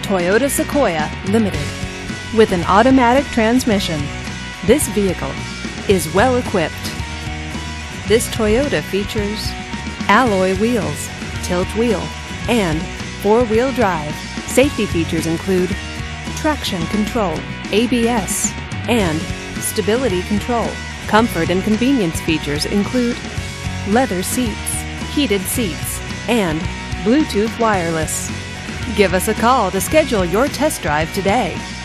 Toyota Sequoia Limited. With an automatic transmission, this vehicle is well equipped. This Toyota features alloy wheels, tilt wheel, and four-wheel drive. Safety features include traction control, ABS, and stability control. Comfort and convenience features include leather seats, heated seats, and Bluetooth wireless. Give us a call to schedule your test drive today.